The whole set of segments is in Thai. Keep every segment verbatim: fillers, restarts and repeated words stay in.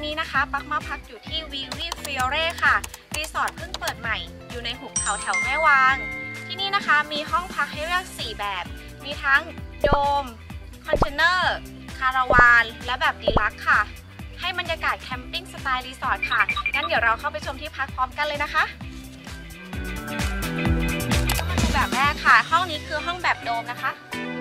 นี้นะคะปักมาพักอยู่ที่วิวีฟิโอเร่ค่ะรีสอร์ทเพิ่งเปิดใหม่อยู่ในหุบเขาแถวแม่วางที่นี่นะคะมีห้องพักให้เลือกสี่แบบมีทั้งโดมคอนเทนเนอร์คาราวานและแบบดีลักซ์ค่ะให้บรรยากาศแคมปิ้งสไตล์รีสอร์ทค่ะงั้นเดี๋ยวเราเข้าไปชมที่พักพร้อมกันเลยนะคะมาดูแบบแรกค่ะห้องนี้คือห้องแบบโดมนะคะ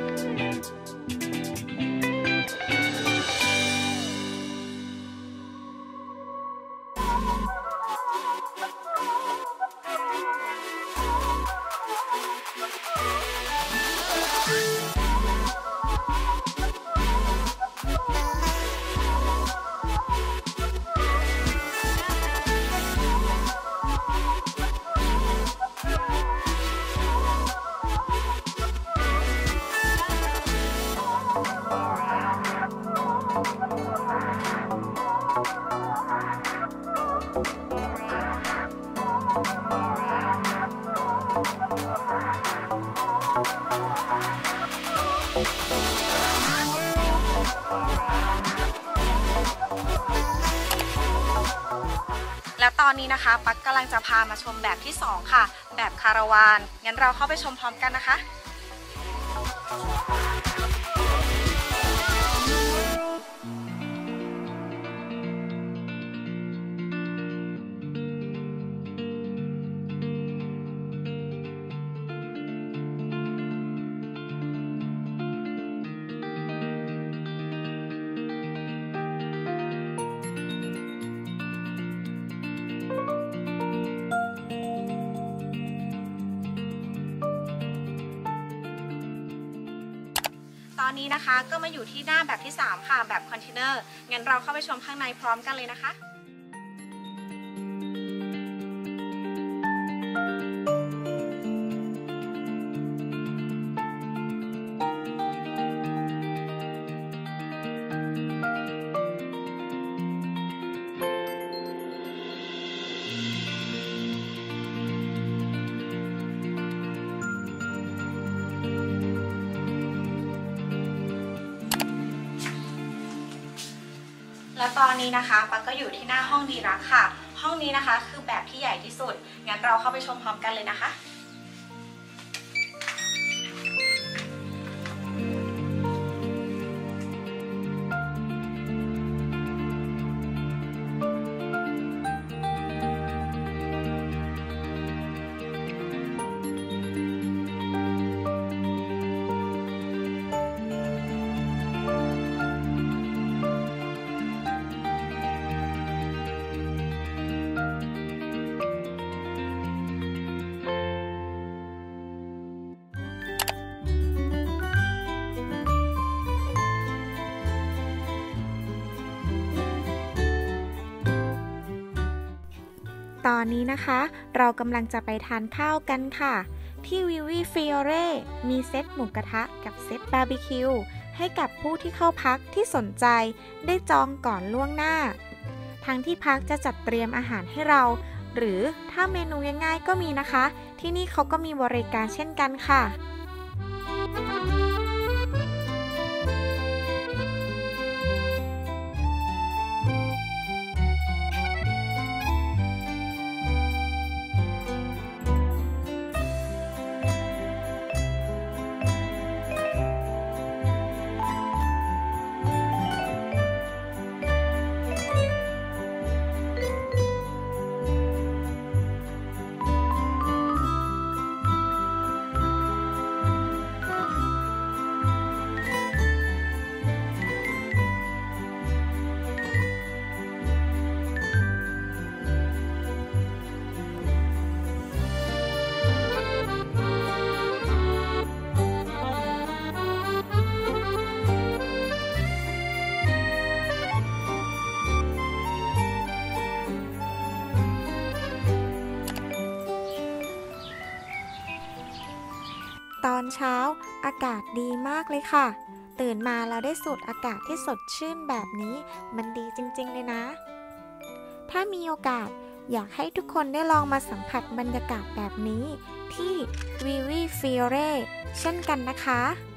แล้วตอนนี้นะคะปักกำลังจะพามาชมแบบที่สองค่ะแบบคาราวานงั้นเราเข้าไปชมพร้อมกันนะคะตอนนี้นะคะก็มาอยู่ที่หน้าแบบที่สามค่ะแบบคอนเทนเนอร์งั้นเราเข้าไปชมข้างในพร้อมกันเลยนะคะและตอนนี้นะคะปักก็อยู่ที่หน้าห้องดีลักซ์ค่ะห้องนี้นะคะคือแบบที่ใหญ่ที่สุดงั้นเราเข้าไปชมพร้อมกันเลยนะคะตอนนี้นะคะเรากำลังจะไปทานข้าวกันค่ะที่วิวีฟิโอเร่มีเซตหมูกระทะกับเซตบาร์บีคิวให้กับผู้ที่เข้าพักที่สนใจได้จองก่อนล่วงหน้าทางที่พักจะจัดเตรียมอาหารให้เราหรือถ้าเมนูง่ายๆก็มีนะคะที่นี่เขาก็มีบริการเช่นกันค่ะตอนเช้าอากาศดีมากเลยค่ะตื่นมาแล้วได้สูดอากาศที่สดชื่นแบบนี้มันดีจริงๆเลยนะถ้ามีโอกาสอยากให้ทุกคนได้ลองมาสัมผัสบรรยากาศแบบนี้ที่วิวีฟิโอเร่เช่นกันนะคะ